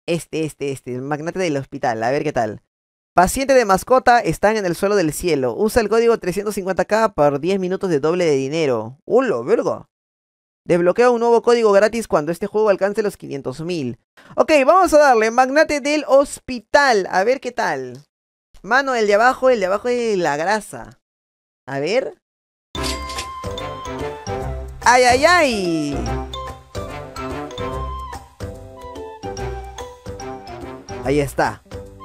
El magnate del hospital. A ver qué tal. Paciente de mascota están en el suelo del cielo. Usa el código 350k por 10 minutos de doble de dinero. ¡Hola, verga! Desbloquea un nuevo código gratis cuando este juego alcance los 500.000. Ok, vamos a darle. Magnate del hospital. A ver qué tal. Mano, el de abajo es la grasa. A ver. ¡Ay, ay, ay! Ahí está.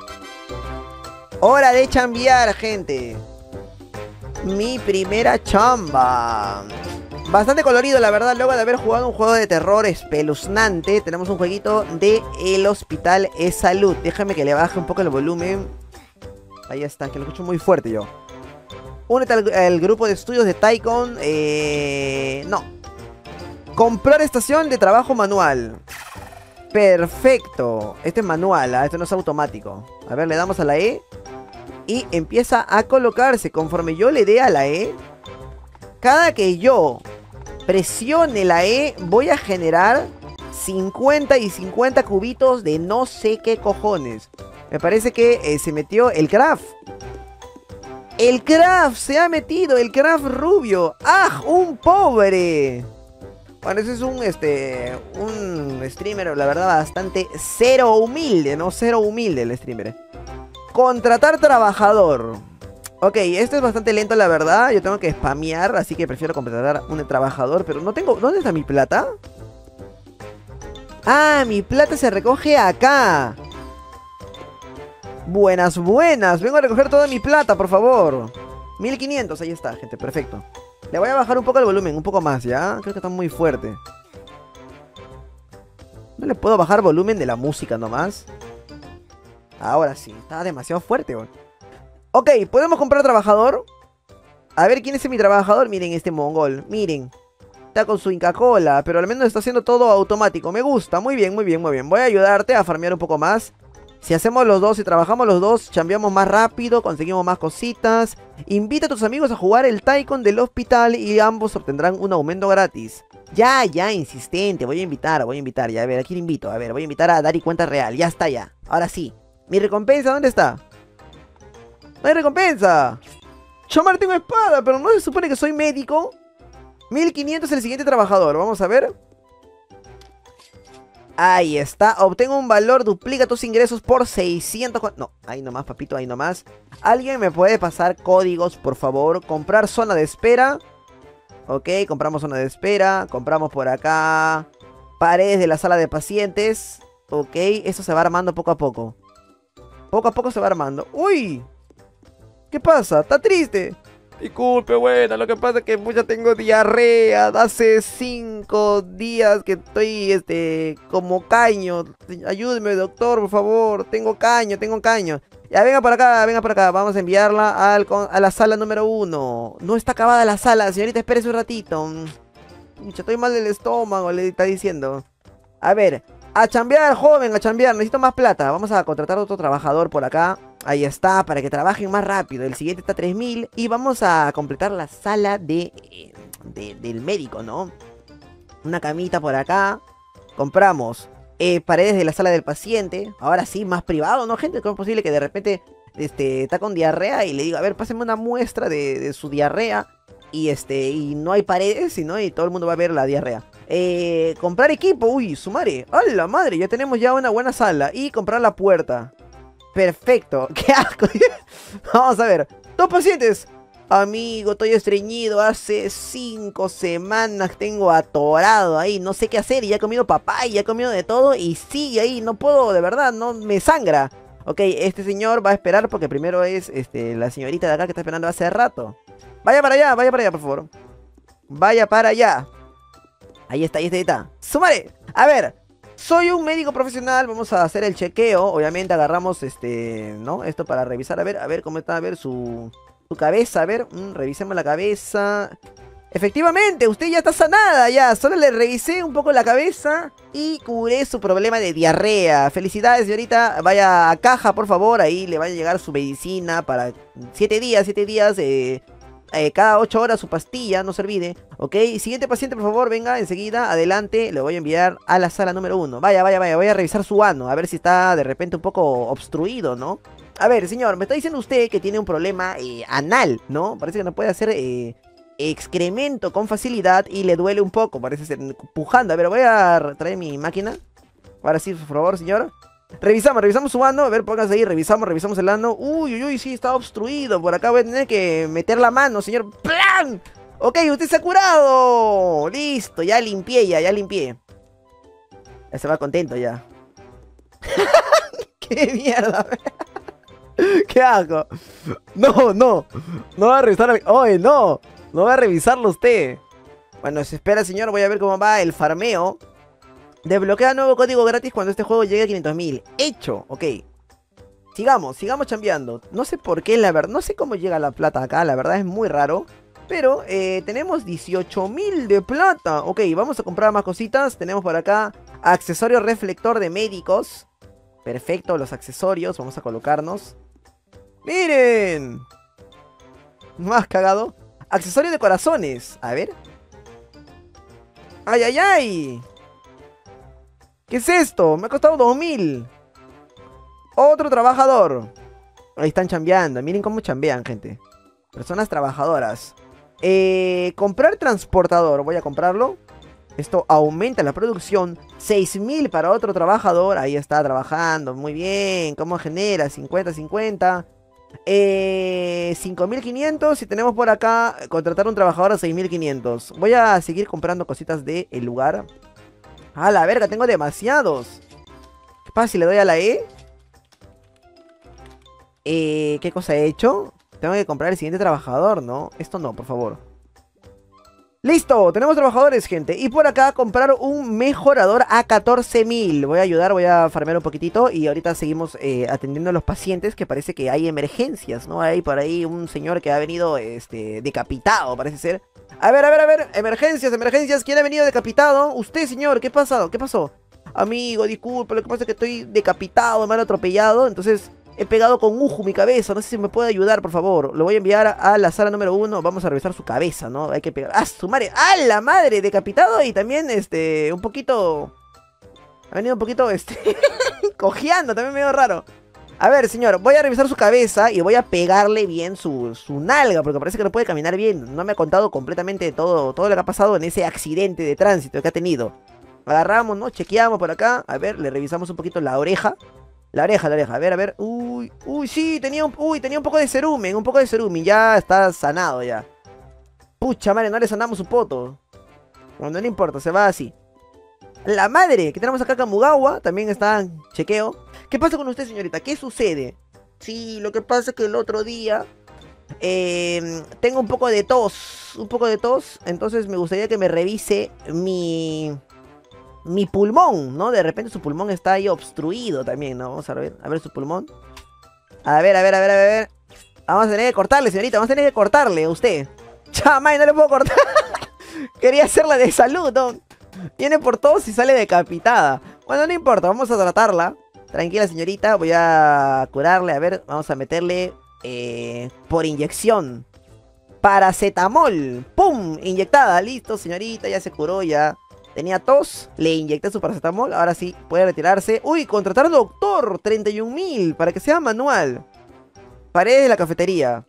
Hora de chambear, gente. Mi primera chamba. Bastante colorido, la verdad. Luego de haber jugado un juego de terror espeluznante, tenemos un jueguito de El Hospital es Salud. Déjame que le baje un poco el volumen. Ahí está, que lo escucho muy fuerte yo. Únete al grupo de estudios de Tycoon. No. Comprar estación de trabajo manual. Perfecto. Este es manual, ¿eh? Esto no es automático. A ver, le damos a la E. Y empieza a colocarse. Conforme yo le dé a la E, cada que yo presione la E, voy a generar 50 y 50 cubitos de no sé qué cojones. Me parece que se metió el craft. El craft se ha metido, el craft rubio. ¡Ah! ¡Un pobre! Bueno, ese es un streamer, la verdad, bastante cero humilde, ¿no? Cero humilde el streamer. Contratar trabajador. Ok, esto es bastante lento, la verdad. Yo tengo que spamear, así que prefiero contratar un trabajador. Pero no tengo... ¿Dónde está mi plata? Ah, mi plata se recoge acá. Buenas, buenas. Vengo a recoger toda mi plata, por favor. 1500, ahí está, gente, perfecto. Le voy a bajar un poco el volumen, un poco más, ¿ya? Creo que está muy fuerte. ¿No le puedo bajar volumen de la música nomás? Ahora sí, está demasiado fuerte, güey. Ok, ¿podemos comprar trabajador? A ver, ¿quién es mi trabajador? Miren este mongol, miren. Está con su Inca Cola, pero al menos está haciendo todo automático. Me gusta, muy bien, muy bien, muy bien. Voy a ayudarte a farmear un poco más. Si hacemos los dos, si trabajamos los dos, chambeamos más rápido, conseguimos más cositas. Invita a tus amigos a jugar el Tycoon del hospital y ambos obtendrán un aumento gratis. Ya, ya, insistente, voy a invitar, ya, a ver, ¿a quién invito? A ver, voy a invitar a Dari Cuenta Real, ya está ya. Ahora sí. ¿Mi recompensa dónde está? ¡No hay recompensa! Chomar, tengo espada, pero no se supone que soy médico. 1500 el siguiente trabajador, vamos a ver. Ahí está, obtengo un valor, duplica tus ingresos por 600... No, ahí nomás, papito, ahí nomás. ¿Alguien me puede pasar códigos, por favor? Comprar zona de espera. Ok, compramos zona de espera. Compramos por acá paredes de la sala de pacientes. Ok, eso se va armando poco a poco. Poco a poco se va armando. ¡Uy! ¿Qué pasa? ¿Está triste? Disculpe, buena, lo que pasa es que ya tengo diarrea. Hace 5 días que estoy, como caño. Ayúdeme, doctor, por favor. Tengo caño, tengo caño. Ya, venga por acá, venga por acá. Vamos a enviarla a la sala número 1. No está acabada la sala, señorita, espérese un ratito. Estoy mal del estómago, le está diciendo. A ver, a chambear, joven, a chambear. Necesito más plata. Vamos a contratar a otro trabajador por acá. Ahí está, para que trabajen más rápido. El siguiente está a 3000. Y vamos a completar la sala del médico, ¿no? Una camita por acá. Compramos paredes de la sala del paciente. Ahora sí, más privado, ¿no, gente? ¿Cómo es posible que de repente está con diarrea y le digo, a ver, pásenme una muestra de su diarrea? Y no hay paredes, sino y todo el mundo va a ver la diarrea. Comprar equipo, uy, su madre. ¡A la madre! Ya tenemos ya una buena sala. Y comprar la puerta. Perfecto, qué asco. Vamos a ver, 2 pacientes. Amigo, estoy estreñido. Hace 5 semanas tengo atorado ahí. No sé qué hacer. Y ya he comido papaya, ya he comido de todo. Y sigue ahí, no puedo, de verdad, no me sangra. Ok, este señor va a esperar porque primero es la señorita de acá que está esperando hace rato. Vaya para allá, por favor. Vaya para allá. Ahí está, ahí está, ahí está. ¡Súmale! A ver, soy un médico profesional, vamos a hacer el chequeo. Obviamente agarramos ¿no? Esto para revisar, a ver cómo está, a ver su cabeza, a ver, revisemos la cabeza. Efectivamente, usted ya está sanada, ya. Solo le revisé un poco la cabeza y curé su problema de diarrea. Felicidades, señorita. Vaya a caja, por favor, ahí le va a llegar su medicina para 7 días, cada 8 horas su pastilla, no se olvide. Ok, siguiente paciente, por favor, venga enseguida, adelante. Le voy a enviar a la sala número 1. Vaya, vaya, vaya, voy a revisar su ano, a ver si está de repente un poco obstruido, ¿no? A ver, señor, me está diciendo usted que tiene un problema anal, ¿no? Parece que no puede hacer excremento con facilidad y le duele un poco, parece ser pujando. A ver, voy a traer mi máquina. Ahora sí, por favor, señor. Revisamos su ano, a ver, póngase ahí, revisamos el ano. Uy, uy, uy, sí, está obstruido. Por acá voy a tener que meter la mano, señor. ¡Plan! Ok, usted se ha curado. Listo, ya limpié, ya limpié. Ya se va contento ya. ¡Qué mierda! ¿Qué hago? No, no. No va a revisar. ¡Oye, no! No va a revisarlo usted. Bueno, se espera, señor. Voy a ver cómo va el farmeo. Desbloquea nuevo código gratis cuando este juego llegue a 500.000. Hecho, ok. Sigamos chambeando. No sé por qué, la verdad. No sé cómo llega la plata acá. La verdad es muy raro. Pero tenemos 18.000 de plata. Ok, vamos a comprar más cositas. Tenemos por acá accesorio reflector de médicos. Perfecto, los accesorios. Vamos a colocarnos. ¡Miren! Más cagado. Accesorio de corazones. A ver. ¡Ay, ay, ay! ¿Qué es esto? Me ha costado 2.000. Otro trabajador. Ahí están chambeando. Miren cómo chambean, gente. Personas trabajadoras. Comprar transportador. Voy a comprarlo. Esto aumenta la producción. 6.000 para otro trabajador. Ahí está trabajando. Muy bien. ¿Cómo genera? 50-50. 5.500. Y tenemos por acá contratar un trabajador a 6.500. Voy a seguir comprando cositas del lugar. ¡Ah, la verga! Tengo demasiados. ¿Qué pasa si le doy a la E? ¿Qué cosa he hecho? Tengo que comprar el siguiente trabajador, ¿no? Esto no, por favor. ¡Listo! Tenemos trabajadores, gente. Y por acá comprar un mejorador a 14.000. Voy a ayudar, voy a farmear un poquitito. Y ahorita seguimos atendiendo a los pacientes. Que parece que hay emergencias, ¿no? Hay por ahí un señor que ha venido decapitado, parece ser. A ver. Emergencias. ¿Quién ha venido decapitado? Usted, señor. ¿Qué pasó? Amigo, disculpe. Lo que pasa es que estoy decapitado, me han atropellado. Entonces he pegado con Uju mi cabeza. No sé si me puede ayudar, por favor. Lo voy a enviar a la sala número 1. Vamos a revisar su cabeza, ¿no? Hay que pegar. ¡Ah, su madre! ¡Ah, la madre! Decapitado y también, un poquito... Ha venido un poquito, cojeando. También medio raro. A ver, señor, voy a revisar su cabeza y voy a pegarle bien su nalga, porque parece que no puede caminar bien. No me ha contado completamente todo lo que ha pasado en ese accidente de tránsito que ha tenido. Agarramos, ¿no? Chequeamos por acá. A ver, le revisamos un poquito la oreja. La oreja. A ver. Uy, sí, tenía un poco de cerumen, Ya está sanado ya. Pucha madre, no le sanamos su poto. Bueno, no le importa, se va así. La madre, que tenemos acá Kamugawa, también está en chequeo. ¿Qué pasa con usted, señorita? ¿Qué sucede? Sí, lo que pasa es que el otro día tengo un poco de tos. Entonces me gustaría que me revise mi pulmón, ¿no? De repente su pulmón está ahí obstruido también, ¿no? Vamos a ver su pulmón. A ver. Vamos a tener que cortarle, señorita. Vamos a tener que cortarle a usted. Chamay, no le puedo cortar. Quería hacerla de salud, ¿no? Viene por tos y sale decapitada. Bueno, no importa, vamos a tratarla. Tranquila, señorita, voy a curarle. A ver, vamos a meterle por inyección paracetamol. ¡Pum! Inyectada, listo, señorita, ya se curó, ya. Tenía tos, le inyecté su paracetamol. Ahora sí, puede retirarse. ¡Uy! Contratar doctor, 31.000 para que sea manual. Paredes de la cafetería.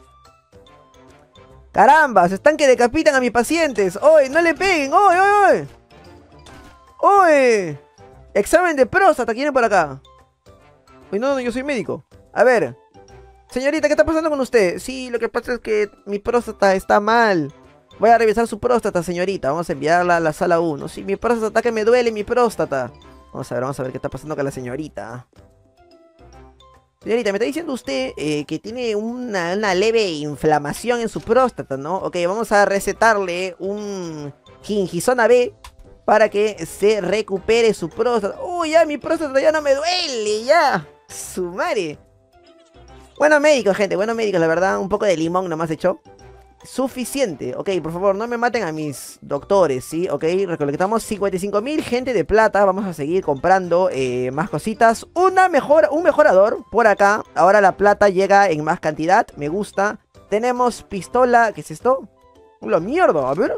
¡Caramba! Se están que decapitan a mis pacientes. ¡Oye! ¡No le peguen! ¡Oye! ¡Oye! Examen de próstata, ¿quién es por acá? Uy, no, yo soy médico. A ver. Señorita, ¿qué está pasando con usted? Sí, lo que pasa es que mi próstata está mal. Voy a revisar su próstata, señorita. Vamos a enviarla a la sala 1. Sí, mi próstata, que me duele mi próstata. Vamos a ver qué está pasando con la señorita. Señorita, me está diciendo usted que tiene una leve inflamación en su próstata, ¿no? Ok, vamos a recetarle un Gingisona B para que se recupere su próstata. ¡Uy, ya mi próstata ya no me duele, ya! ¡Su madre! Buenos médicos, gente, buenos médicos, la verdad. Un poco de limón nomás echó. Suficiente. Ok, por favor, no me maten a mis doctores, ¿sí? Ok, recolectamos 55.000 gente de plata. Vamos a seguir comprando más cositas. Un mejorador por acá. Ahora la plata llega en más cantidad. Me gusta. Tenemos pistola. ¿Qué es esto? ¡La mierda! A ver.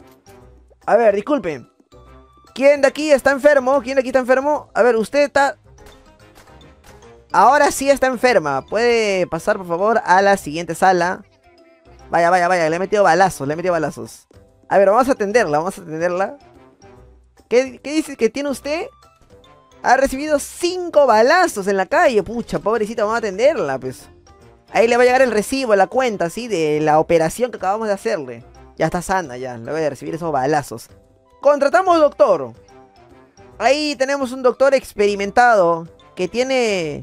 A ver, disculpen. ¿Quién de aquí está enfermo? ¿Quién de aquí está enfermo? A ver, usted está... Ahora sí está enferma. ¿Puede pasar, por favor, a la siguiente sala? Vaya, vaya, vaya. Le he metido balazos, le he metido balazos. A ver, vamos a atenderla, vamos a atenderla. ¿Qué dice que tiene usted? Ha recibido 5 balazos en la calle. Pucha, pobrecita, vamos a atenderla, pues. Ahí le va a llegar el recibo, la cuenta, ¿sí? De la operación que acabamos de hacerle. Ya está sana, ya. Le voy a recibir esos balazos. Contratamos doctor. Ahí tenemos un doctor experimentado que tiene...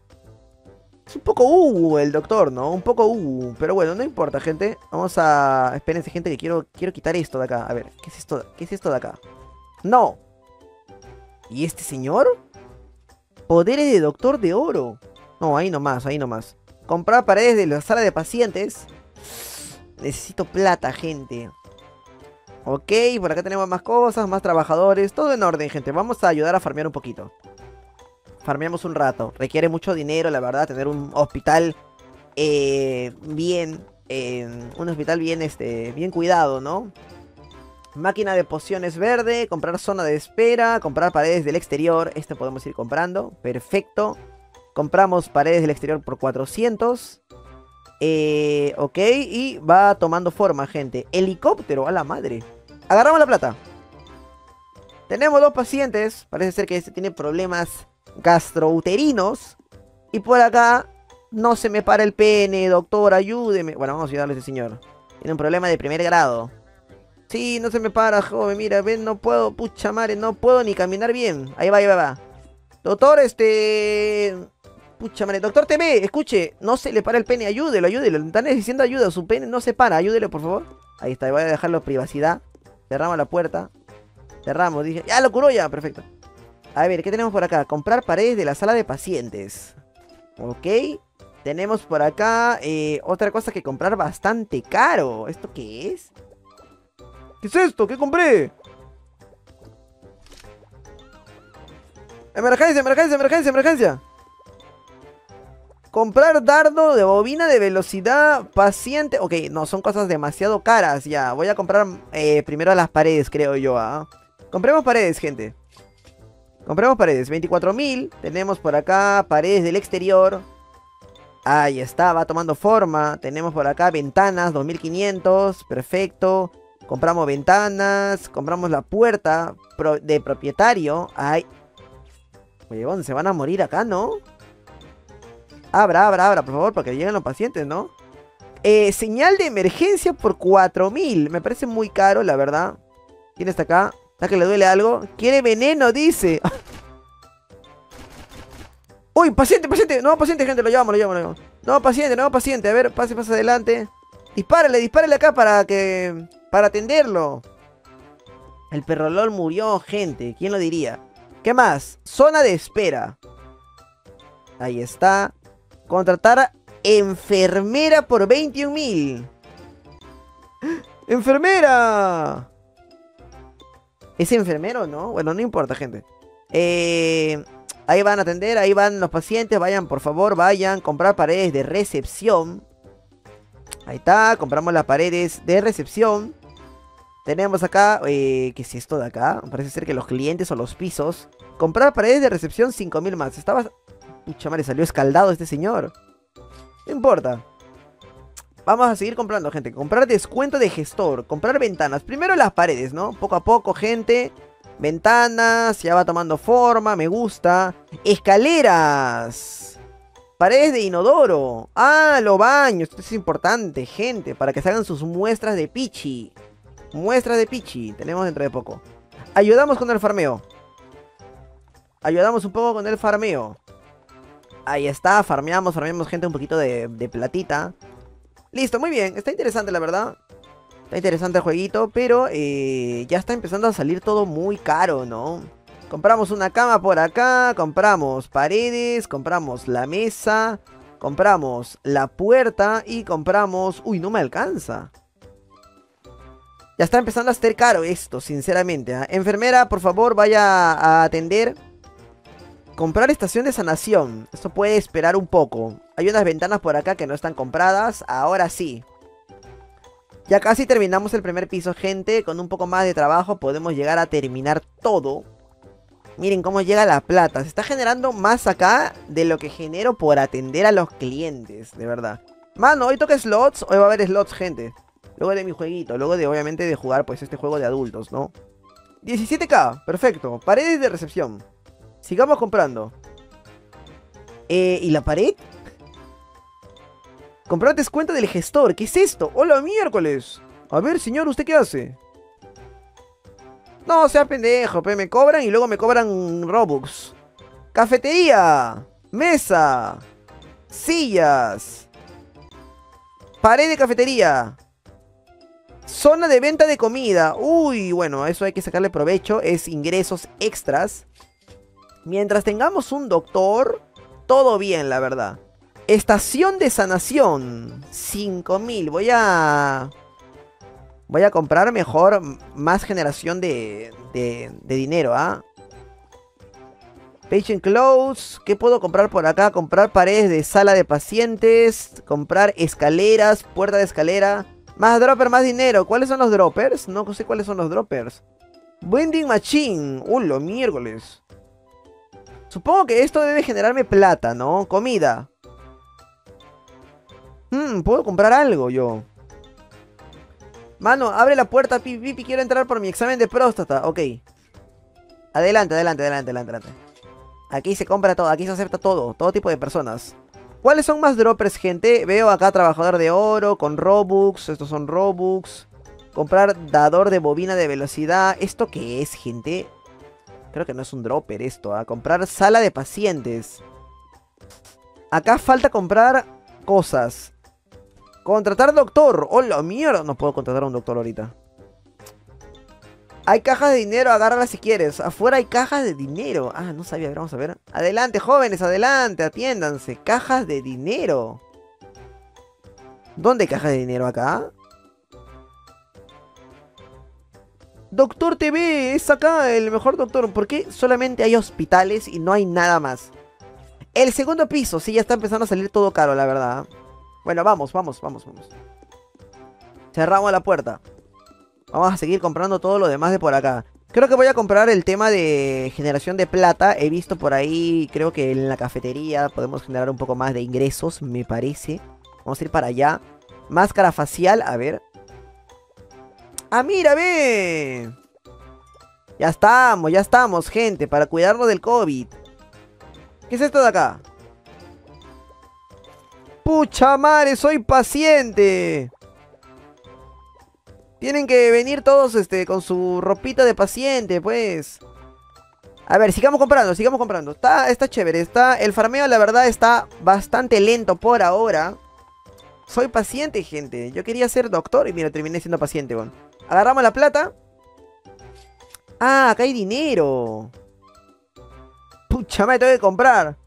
Es un poco el doctor, ¿no? Un poco pero bueno, no importa, gente. Vamos a... Espérense, gente, que quiero quitar esto de acá. A ver, ¿qué es esto? ¿Qué es esto de acá? ¡No! ¿Y este señor? Poderes de doctor de oro. No, ahí nomás, ahí nomás. Comprar paredes de la sala de pacientes. Necesito plata, gente. Ok, por acá tenemos más cosas, más trabajadores. Todo en orden, gente. Vamos a ayudar a farmear un poquito. Farmeamos un rato. Requiere mucho dinero, la verdad, tener un hospital bien... un hospital bien, bien cuidado, ¿no? Máquina de pociones verde, comprar zona de espera, comprar paredes del exterior. Este podemos ir comprando, perfecto. Compramos paredes del exterior por 400. Ok, y va tomando forma, gente. Helicóptero, a la madre. Agarramos la plata. Tenemos 2 pacientes. Parece ser que este tiene problemas gastrouterinos. Y por acá no se me para el pene, doctor, ayúdeme. Bueno, vamos a ayudarle a este señor. Tiene un problema de primer grado. Sí, no se me para, joven, mira, ven, no puedo, pucha madre, no puedo ni caminar bien. Ahí va, ahí va, va. Doctor, pucha madre, doctor TV, escuche, no se le para el pene, ayúdelo, ayúdelo. Está necesitando ayuda, su pene no se para, ayúdelo, por favor. Ahí está, voy a dejarlo privacidad. Cerramos la puerta. Cerramos, dije, ya lo curó ya, perfecto. A ver, ¿qué tenemos por acá? Comprar paredes de la sala de pacientes. Ok. Tenemos por acá otra cosa que comprar bastante caro. ¿Esto qué es? ¿Qué es esto? ¿Qué compré? Emergencia, emergencia, emergencia, emergencia. Comprar dardo de bobina de velocidad paciente. Ok, no, son cosas demasiado caras. Ya, voy a comprar primero las paredes, creo yo. Compremos paredes, gente. Compremos paredes, 24.000. Tenemos por acá paredes del exterior. Ahí está, va tomando forma. Tenemos por acá ventanas, 2.500. Perfecto. Compramos ventanas. Compramos la puerta de propietario. Ay. Oye, se van a morir acá, ¿no? Abra, abra, abra, por favor, para que lleguen los pacientes, ¿no? Señal de emergencia por 4.000. Me parece muy caro, la verdad. ¿Quién está acá? ¿Está que le duele algo? ¡Quiere veneno, dice! ¡Uy, paciente, paciente! No, paciente, gente, lo llevamos, lo llevamos, lo llevamos. No, paciente, no, paciente. A ver, pase, pase adelante. Dispárale, dispárale acá para atenderlo. El perro LOL murió, gente. ¿Quién lo diría? ¿Qué más? Zona de espera. Ahí está. Contratar enfermera por 21.000. ¡Enfermera! ¿Es enfermero, no? Bueno, no importa, gente. Ahí van a atender, ahí van los pacientes. Vayan, por favor, vayan. Comprar paredes de recepción. Ahí está, compramos las paredes de recepción. Tenemos acá, ¿qué es esto de acá? Parece ser que los clientes o los pisos. Comprar paredes de recepción, 5.000 más. Estaba... Pucha madre, salió escaldado este señor. No importa. Vamos a seguir comprando, gente. Comprar descuento de gestor. Comprar ventanas. Primero las paredes, ¿no? Poco a poco, gente. Ventanas. Ya va tomando forma. Me gusta. Escaleras. Paredes de inodoro. Ah, los baños. Esto es importante, gente. Para que se hagan sus muestras de pichi. Muestras de pichi. Tenemos dentro de poco. Ayudamos con el farmeo. Ayudamos un poco con el farmeo. Ahí está. Farmeamos, gente, un poquito de platita. Listo, muy bien, está interesante la verdad. Está interesante el jueguito, pero ya está empezando a salir todo muy caro, ¿no? Compramos una cama por acá, compramos paredes, compramos la mesa, compramos la puerta y compramos... Uy, no me alcanza. Ya está empezando a estar caro esto, sinceramente. Enfermera, por favor, vaya a atender. Comprar estación de sanación. Esto puede esperar un poco. Hay unas ventanas por acá que no están compradas. Ahora sí. Ya casi terminamos el primer piso, gente. Con un poco más de trabajo podemos llegar a terminar todo. Miren cómo llega la plata. Se está generando más acá de lo que genero por atender a los clientes. De verdad. Mano, hoy toca slots. Hoy va a haber slots, gente. Luego de mi jueguito. Luego de, obviamente, de jugar pues este juego de adultos, ¿no? 17k. Perfecto. Paredes de recepción. Sigamos comprando. ¿Y la pared? Comprar descuento del gestor. ¿Qué es esto? ¡Hola, miércoles! A ver, señor, ¿usted qué hace? No, sea pendejo, pe. Me cobran y luego me cobran Robux. Cafetería. Mesa. Sillas. Pared de cafetería. Zona de venta de comida. Uy, bueno, a eso hay que sacarle provecho. Es ingresos extras. Mientras tengamos un doctor, todo bien, la verdad. Estación de sanación. 5000. Voy a comprar mejor más generación de dinero, ¿ah? Patient Clothes. ¿Qué puedo comprar por acá? Comprar paredes de sala de pacientes. Comprar escaleras, puerta de escalera. Más dropper, más dinero. ¿Cuáles son los droppers? No sé cuáles son los droppers. Vending Machine. Lo miércoles. Supongo que esto debe generarme plata, ¿no? Comida. Puedo comprar algo yo. Mano, abre la puerta, pipi, quiero entrar por mi examen de próstata. Ok. Adelante. Aquí se compra todo, aquí se acepta todo tipo de personas. ¿Cuáles son más droppers, gente? Veo acá trabajador de oro con Robux. Estos son Robux. Comprar dador de bobina de velocidad. ¿Esto qué es, gente? Creo que no es un dropper esto, ¿ah? Comprar sala de pacientes. Acá falta comprar cosas. Contratar doctor. ¡Hola, mierda! No puedo contratar a un doctor ahorita. Hay cajas de dinero, agárralas si quieres. Afuera hay cajas de dinero. Ah, no sabía, a ver, vamos a ver. Adelante, jóvenes, adelante, atiéndanse. Cajas de dinero. ¿Dónde hay cajas de dinero acá? Doctor TV, es acá el mejor doctor. ¿Por qué solamente hay hospitales y no hay nada más? El segundo piso, sí, ya está empezando a salir todo caro, la verdad. Bueno, vamos. Cerramos la puerta. Vamos a seguir comprando todo lo demás de por acá. Creo que voy a comprar el tema de generación de plata. He visto por ahí, creo que en la cafetería podemos generar un poco más de ingresos, me parece. Vamos a ir para allá. Máscara facial, a ver. ¡Ah, mira, ve! Ya estamos, gente, para cuidarnos del COVID. ¿Qué es esto de acá? ¡Pucha madre, soy paciente! Tienen que venir todos con su ropita de paciente, pues. A ver, sigamos comprando. Está chévere. El farmeo, la verdad, está bastante lento por ahora. Soy paciente, gente. Yo quería ser doctor y mira, terminé siendo paciente, bueno. Agarramos la plata. Ah, acá hay dinero. Pucha, me tengo que comprar.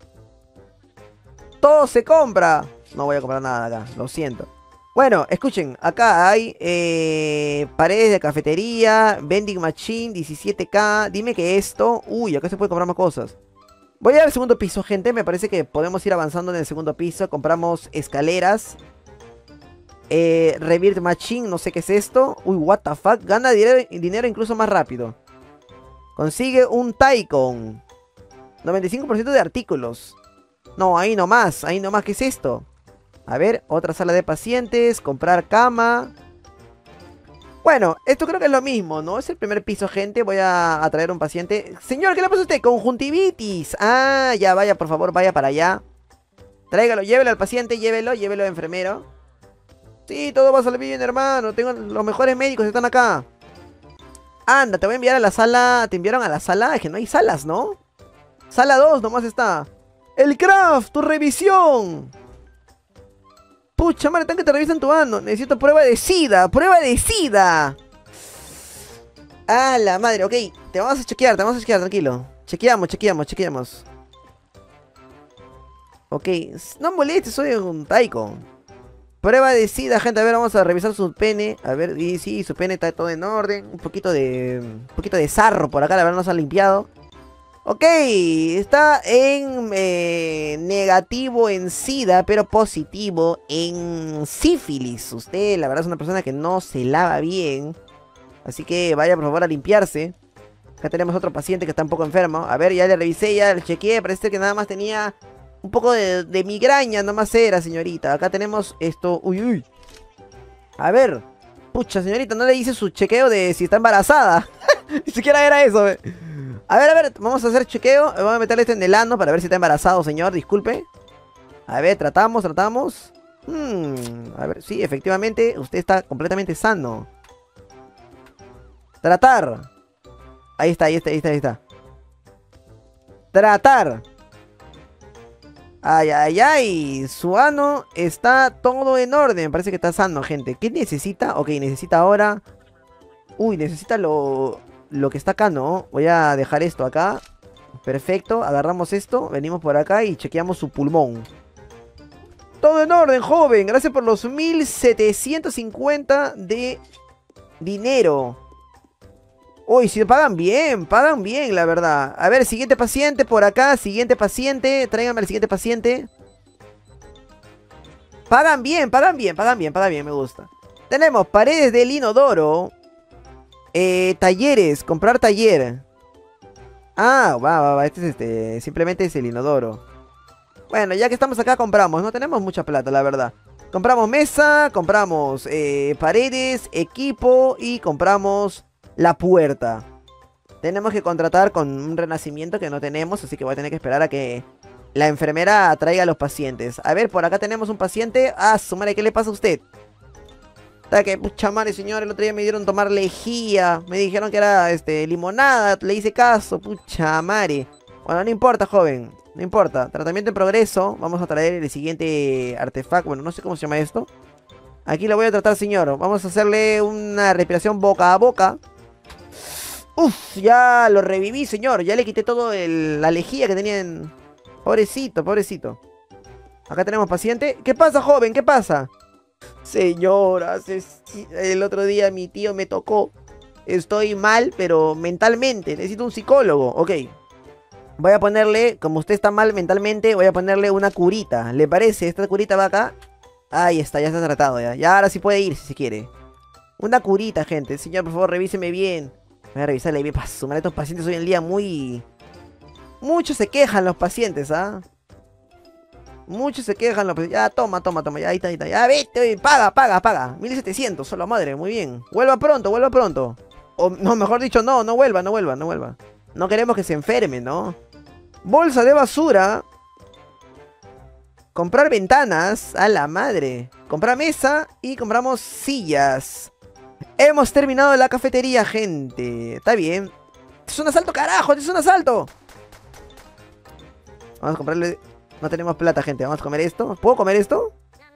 Todo se compra. No voy a comprar nada acá, lo siento. Bueno, escuchen, acá hay paredes de cafetería, vending machine, 17k. Dime que esto... Uy, acá se puede comprar más cosas. Voy a ir al segundo piso, gente. Me parece que podemos ir avanzando en el segundo piso. Compramos escaleras. Rebirth machine, no sé qué es esto. Uy, what the fuck. Gana dinero incluso más rápido. Consigue un Tycoon. 95% de artículos. No, ahí nomás, ¿qué es esto? A ver, otra sala de pacientes, comprar cama. Bueno, esto creo que es lo mismo, ¿no? Es el primer piso, gente. Voy a traer un paciente. Señor, ¿qué le pasa a usted? Conjuntivitis. Ah, ya, vaya, por favor, vaya para allá. Tráigalo, llévelo al paciente, llévelo, enfermero. Sí, todo va a salir bien, hermano. Tengo los mejores médicos, están acá. Anda, te voy a enviar a la sala. ¿Te enviaron a la sala? Es que no hay salas, ¿no? Sala 2 nomás está. El craft, tu revisión. Pucha madre, tan que te revisan tu ano. Necesito prueba de SIDA. ¡Prueba de SIDA! ¡Ah, la madre! Ok, te vamos a chequear, tranquilo. Chequeamos. Ok, no molestes, soy un taiko. Prueba de SIDA, gente. A ver, vamos a revisar su pene. A ver, y sí, su pene está todo en orden. Un poquito de sarro por acá, la verdad no se ha limpiado. Ok, está en negativo en SIDA, pero positivo en sífilis. Usted, la verdad, es una persona que no se lava bien. Así que vaya por favor a limpiarse. Acá tenemos otro paciente que está un poco enfermo. A ver, ya le revisé, ya le chequeé. Parece que nada más tenía un poco de migraña, nomás era, señorita. Acá tenemos esto. Uy, uy. A ver. Pucha, señorita, no le hice su chequeo de si está embarazada. Ni siquiera era eso. A ver, vamos a hacer chequeo. Vamos a meterle este en el ano para ver si está embarazado, señor. Disculpe. A ver, tratamos. A ver, sí, efectivamente, usted está completamente sano. Tratar. Ahí está. Tratar. Ay. Su ano está todo en orden. Parece que está sano, gente. ¿Qué necesita? Ok, necesita ahora. Uy, necesita lo que está acá, ¿no? Voy a dejar esto acá. Perfecto, agarramos esto. Venimos por acá y chequeamos su pulmón. Todo en orden, joven. Gracias por los 1750 de dinero. Uy, si pagan bien, la verdad. A ver, siguiente paciente por acá. Siguiente paciente. Tráigame al siguiente paciente. Pagan bien, me gusta. Tenemos paredes del inodoro. Talleres, comprar taller. Ah, va. Simplemente es el inodoro. Bueno, ya que estamos acá, compramos. No tenemos mucha plata, la verdad. Compramos mesa, compramos paredes, equipo y compramos la puerta. Tenemos que contratar con un renacimiento que no tenemos, así que voy a tener que esperar a que la enfermera traiga a los pacientes. A ver, por acá tenemos un paciente. Ah, su madre, ¿qué le pasa a usted? Está que, pucha madre, señor, el otro día me dieron tomar lejía. Me dijeron que era, limonada. Le hice caso, pucha madre. Bueno, no importa, joven. No importa. Tratamiento en progreso. Vamos a traer el siguiente artefacto. Bueno, no sé cómo se llama esto. Aquí lo voy a tratar, señor. Vamos a hacerle una respiración boca a boca. Uf, ya lo reviví, señor. Ya le quité todo la lejía que tenía en... Pobrecito. Acá tenemos paciente. ¿Qué pasa, joven? ¿Qué pasa? Señora, el otro día mi tío me tocó. Estoy mal, pero mentalmente. Necesito un psicólogo. Ok. Voy a ponerle, como usted está mal mentalmente, voy a ponerle una curita. ¿Le parece? Esta curita va acá. Ahí está, ya está tratado ya. Ya ahora sí puede irse si quiere. Una curita, gente. Señor, por favor, revíseme bien. Voy a revisarle bien. Sumar estos pacientes hoy en día muy... Muchos se quejan los pacientes, ¿ah? Muchos se quejan los pacientes. Ya, toma. Ya, ahí está. Ya, vete, paga. 1700, solo madre, muy bien. Vuelva pronto. O, no, mejor dicho, no vuelva. No queremos que se enferme, ¿no? Bolsa de basura. Comprar ventanas. A la madre. Comprar mesa y compramos sillas. Hemos terminado la cafetería, gente. Está bien. Es un asalto, carajo. Es un asalto. Vamos a comprarle... No tenemos plata, gente. Vamos a comer esto. ¿Puedo comer esto?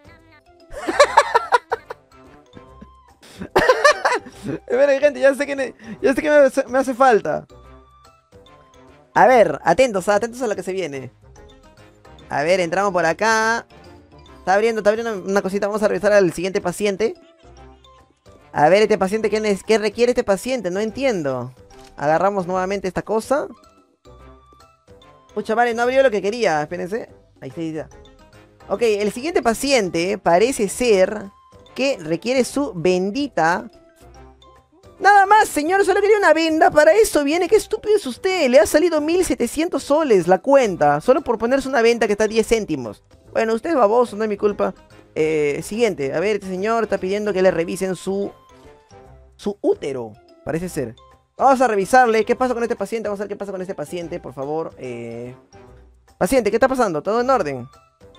Espera, gente. Ya sé que me hace falta. A ver, atentos a lo que se viene. A ver, entramos por acá. Está abriendo una cosita. Vamos a revisar al siguiente paciente. A ver, este paciente, ¿qué requiere este paciente? No entiendo. Agarramos nuevamente esta cosa. Pucha madre, no abrió lo que quería. Espérense. Ahí está. Ok, el siguiente paciente parece ser que requiere su bendita. Nada más, señor, solo quería una venda. Para eso viene. Qué estúpido es usted. Le ha salido 1700 soles la cuenta. Solo por ponerse una venta que está a 10 céntimos. Bueno, usted es baboso, no es mi culpa. Siguiente. A ver, este señor está pidiendo que le revisen su útero. Parece ser. Vamos a revisarle. ¿Qué pasa con este paciente? Vamos a ver qué pasa con este paciente, por favor. Paciente, ¿qué está pasando? ¿Todo en orden?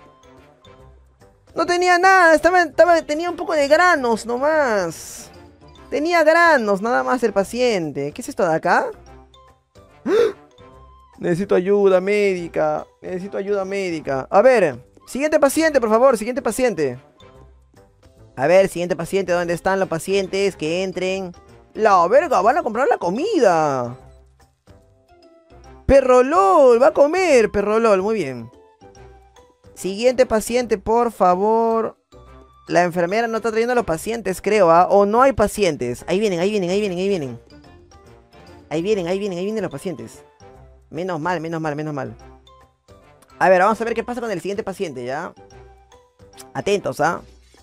No tenía nada. Tenía un poco de granos nomás. Tenía granos, nada más el paciente. ¿Qué es esto de acá? Necesito ayuda médica. A ver, siguiente paciente, por favor, siguiente paciente. A ver, siguiente paciente, ¿dónde están los pacientes? Que entren. La verga, van a comprar la comida. Perro LOL, va a comer, Perro LOL, muy bien. Siguiente paciente, por favor. La enfermera no está trayendo a los pacientes, creo, ¿ah? O no hay pacientes. Ahí vienen los pacientes. Menos mal, menos mal, menos mal. A ver, vamos a ver qué pasa con el siguiente paciente, ¿ya? Atentos, ¿ah?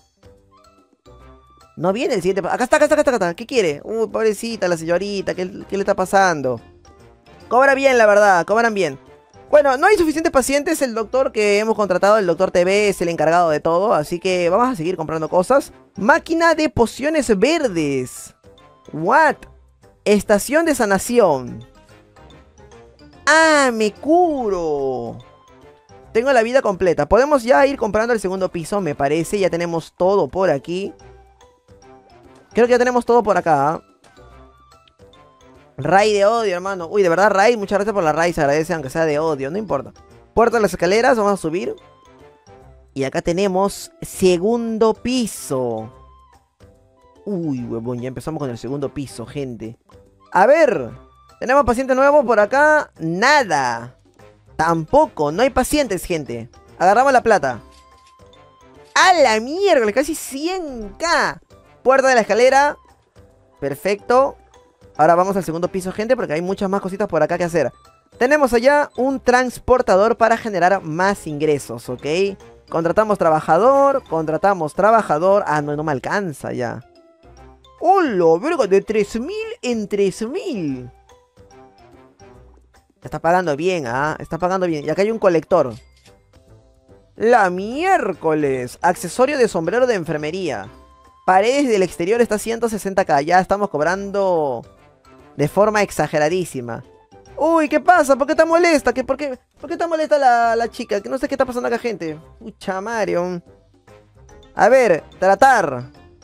No viene el siguiente. Acá está, acá está, acá está, acá está. ¿Qué quiere? Pobrecita la señorita. ¿Qué le está pasando? Cobra bien, la verdad. Cobran bien. Bueno, no hay suficientes pacientes. El doctor que hemos contratado, el doctor TV, es el encargado de todo. Así que vamos a seguir comprando cosas. Máquina de pociones verdes. What? Estación de sanación. Ah, me curo. Tengo la vida completa. Podemos ya ir comprando el segundo piso, me parece. Ya tenemos todo por aquí. Creo que ya tenemos todo por acá. Ray de odio, hermano. Uy, de verdad, Ray, muchas gracias por la Ray. Se agradece, aunque sea de odio, no importa. Puerta de las escaleras, vamos a subir. Y acá tenemos segundo piso. Uy, huevón, ya empezamos con el segundo piso, gente. A ver, tenemos paciente nuevo por acá. Nada. Tampoco, no hay pacientes, gente. Agarramos la plata. ¡A la mierda! Casi 100k. Puerta de la escalera. Perfecto. Ahora vamos al segundo piso, gente, porque hay muchas más cositas por acá que hacer. Tenemos allá un transportador para generar más ingresos, ¿ok? Contratamos trabajador. Ah, no, no me alcanza ya. ¡Hola, verga! De 3000 en 3000. Está pagando bien, ¿ah? Está pagando bien. Y acá hay un colector. ¡La miércoles! Accesorio de sombrero de enfermería. Paredes del exterior está 160k. Ya estamos cobrando de forma exageradísima. Uy, ¿qué pasa? ¿Por qué está molesta? ¿Por qué está molesta la chica? Que no sé qué está pasando acá, gente. Pucha Mario. A ver, tratar.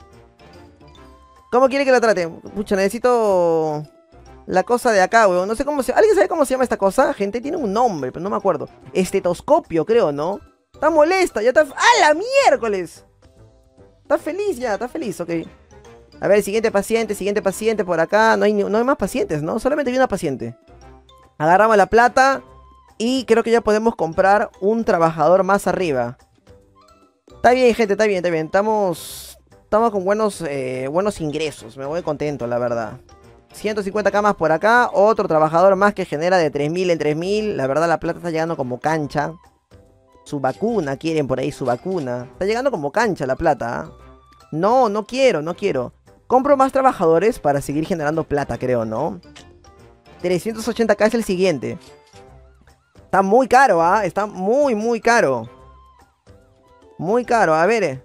¿Cómo quiere que la trate? Pucha, necesito la cosa de acá, weón. No sé cómo se... ¿Alguien sabe cómo se llama esta cosa? Gente, tiene un nombre, pero no me acuerdo. Estetoscopio, creo, ¿no? Está molesta, ya está... ¡Ah, la miércoles! Está feliz ya, está feliz, ok. A ver, siguiente paciente por acá. No hay más pacientes, ¿no? Solamente hay una paciente. Agarramos la plata. Y creo que ya podemos comprar un trabajador más arriba. Está bien, gente, está bien, está bien. Estamos con buenos ingresos. Me voy contento, la verdad. 150k más por acá. Otro trabajador más que genera de 3000 en 3000. La verdad, la plata está llegando como cancha. Su vacuna, quieren por ahí su vacuna. Está llegando como cancha la plata, ¿eh? No, no quiero, no quiero. Compro más trabajadores para seguir generando plata, creo, ¿no? 380k es el siguiente. Está muy caro, ¿ah? Está muy, muy caro. Muy caro, a ver.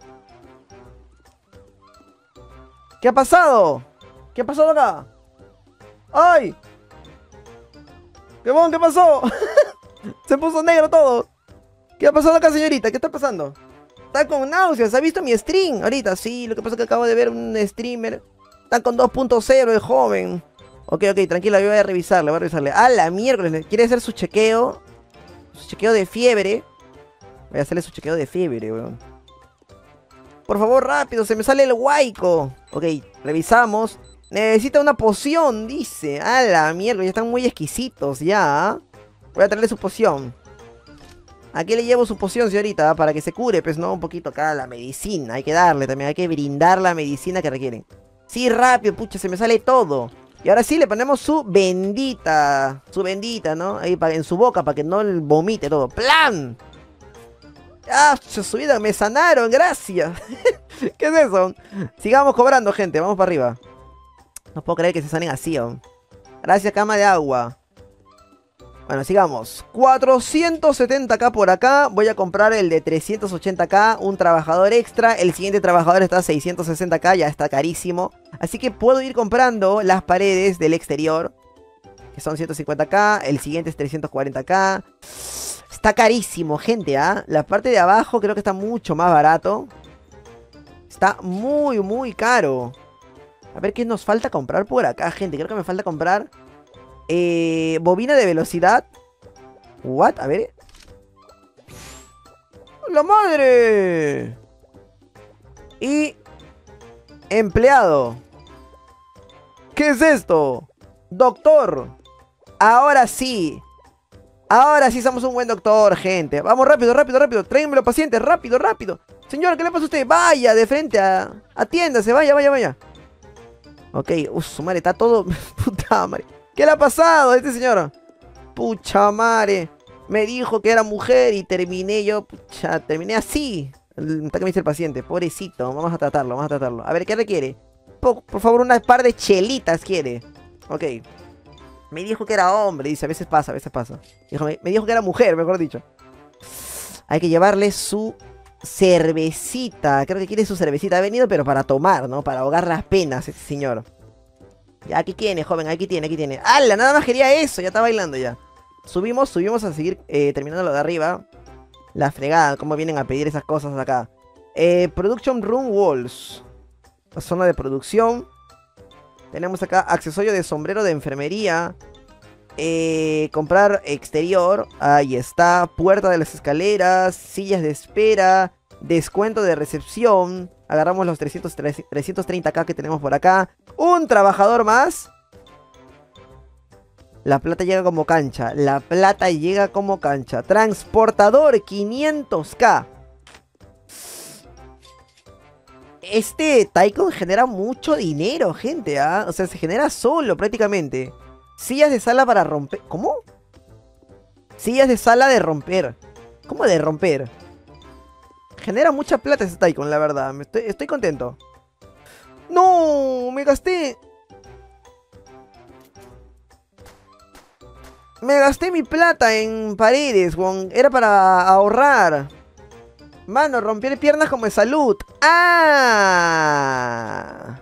¿Qué ha pasado? ¿Qué ha pasado acá? ¡Ay! ¡Qué bon! ¿Qué pasó? Se puso negro todo. ¿Qué ha pasado acá, señorita? ¿Qué está pasando? Está con náuseas. ¿Ha visto mi stream? Ahorita, sí. Lo que pasa es que acabo de ver un streamer. Está con 2.0 el joven. Ok, tranquila. Yo voy a revisarle. A la miércoles. ¿Quiere hacer su chequeo? Su chequeo de fiebre. Voy a hacerle su chequeo de fiebre, weón. Por favor, rápido. Se me sale el huaico. Ok, revisamos. Necesita una poción, dice. A la mierda. Ya están muy exquisitos, ya. Voy a traerle su poción. Aquí le llevo su poción, señorita, para que se cure, pues, ¿no? Un poquito acá la medicina. Hay que darle también, hay que brindar la medicina que requieren. Sí, rápido, pucha, se me sale todo. Y ahora sí le ponemos su bendita, ¿no? Ahí en su boca para que no vomite todo. ¡Plan! ¡Ah, su vida! Me sanaron, gracias. ¿Qué es eso? Sigamos cobrando, gente, vamos para arriba. No puedo creer que se salen así, ¿no? Gracias, cama de agua. Bueno, sigamos. 470k por acá. Voy a comprar el de 380k. Un trabajador extra. El siguiente trabajador está a 660k. Ya está carísimo. Así que puedo ir comprando las paredes del exterior, que son 150k. El siguiente es 340k. Está carísimo, gente, ¿ah? La parte de abajo creo que está mucho más barato. Está muy, muy caro. A ver qué nos falta comprar por acá, gente. Creo que me falta comprar... bobina de velocidad. What? A ver. ¡La madre! Y empleado. ¿Qué es esto? Doctor. Ahora sí. Ahora sí somos un buen doctor, gente. Vamos rápido. Tráiganme los pacientes, rápido. Señor, ¿qué le pasa a usted? Vaya de frente, atiéndase, vaya. Ok, su madre, está todo... Puta madre. ¿Qué le ha pasado a este señor? Pucha madre. Me dijo que era mujer y terminé yo. Pucha, terminé así. Está que me dice el paciente. Pobrecito. Vamos a tratarlo, vamos a tratarlo. A ver, ¿qué requiere? Por favor, una par de chelitas quiere. Ok. Me dijo que era hombre. Dice, a veces pasa, a veces pasa. Me dijo que era mujer, mejor dicho. Hay que llevarle su cervecita. Creo que quiere su cervecita. Ha venido, pero para tomar, ¿no? Para ahogar las penas, este señor. Ya, aquí tiene, joven, aquí tiene, aquí tiene. ¡Hala! Nada más quería eso, ya está bailando ya. Subimos a seguir terminando lo de arriba. La fregada, cómo vienen a pedir esas cosas acá. Production Room Walls. La zona de producción. Tenemos acá accesorio de sombrero de enfermería. Comprar exterior. Ahí está. Puerta de las escaleras. Sillas de espera. Descuento de recepción. Agarramos los 330k que tenemos por acá. Un trabajador más. La plata llega como cancha. La plata llega como cancha. Transportador 500k. Este Tycoon genera mucho dinero, gente, ¿ah? O sea, se genera solo prácticamente. Sillas de sala para romper. ¿Cómo? Sillas de sala de romper. ¿Cómo de romper? Genera mucha plata ese Tycoon, la verdad. Estoy contento. ¡No! Me gasté. Me gasté mi plata en paredes, weón. Era para ahorrar. Mano, rompí piernas como de salud. ¡Ah!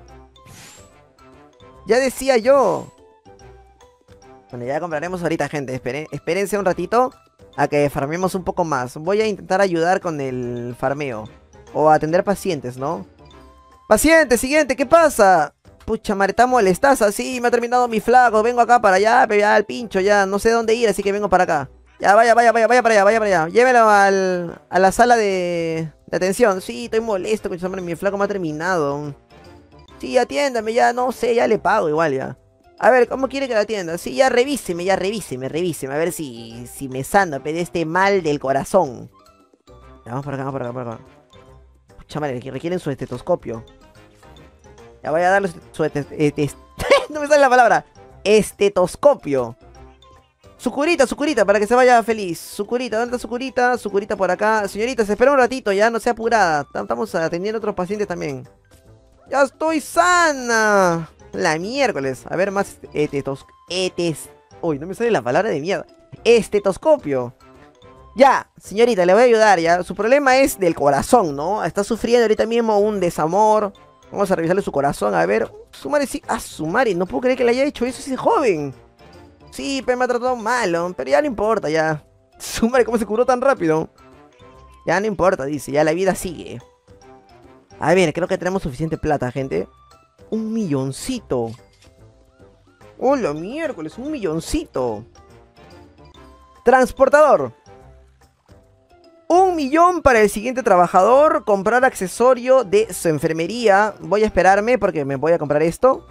Ya decía yo. Bueno, ya compraremos ahorita, gente. Espérense un ratito a que farmemos un poco más. Voy a intentar ayudar con el farmeo. O atender pacientes, ¿no? Paciente, siguiente, ¿qué pasa? Pucha, madre, ¿está molestaza? Sí, me ha terminado mi flaco. Vengo acá para allá, pero ya al pincho, ya. No sé dónde ir, así que vengo para acá. Ya, vaya para allá, vaya para allá. Llévelo a la sala de atención. Sí, estoy molesto, con mi flaco me ha terminado. Sí, atiéndame, ya, no sé, ya le pago igual, ya. A ver, ¿cómo quiere que la atienda? Sí, ya revíseme. A ver si me sano, de este mal del corazón. Ya, vamos por acá. Pucha madre, que requieren su estetoscopio. Ya voy a darle su no me sale la palabra. Estetoscopio. Su curita, para que se vaya feliz. Su curita, ¿dónde está su curita? Su curita por acá. Señorita, se espera un ratito, ya, no sea apurada. Estamos atendiendo a otros pacientes también. ¡Ya estoy sana! La miércoles. A ver, más Uy, no me sale la palabra de mierda. Estetoscopio. Ya, señorita, le voy a ayudar, ya. Su problema es del corazón, ¿no? Está sufriendo ahorita mismo un desamor. Vamos a revisarle su corazón, a ver. Su madre sí. Ah, su madre, no puedo creer que le haya hecho eso ese joven. Sí, pero me ha tratado mal, ¿no? Pero ya no importa, ya. Su madre, ¿cómo se curó tan rápido? Ya no importa, dice, ya la vida sigue. A ver, creo que tenemos suficiente plata, gente. 1.000.000. Hola, miércoles, 1.000.000. Transportador. 1.000.000 para el siguiente trabajador. Comprar accesorio de su enfermería. Voy a esperarme porque me voy a comprar esto.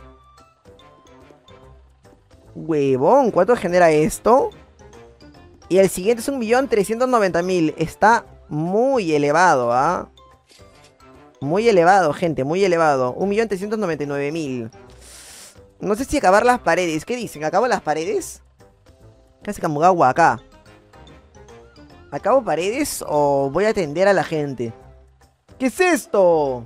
Huevón, ¿cuánto genera esto? Y el siguiente es 1.390.000. Está muy elevado, ¿ah? Muy elevado, gente, muy elevado. 1.399.000. No sé si acabar las paredes. ¿Qué dicen? ¿Acabo las paredes? Casi Kamugagua acá. ¿Acabo paredes o voy a atender a la gente? ¿Qué es esto?